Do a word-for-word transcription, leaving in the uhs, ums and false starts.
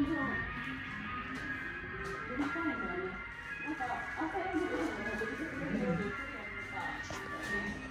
なんか朝読んでるのが出てくるように言ってるやんか。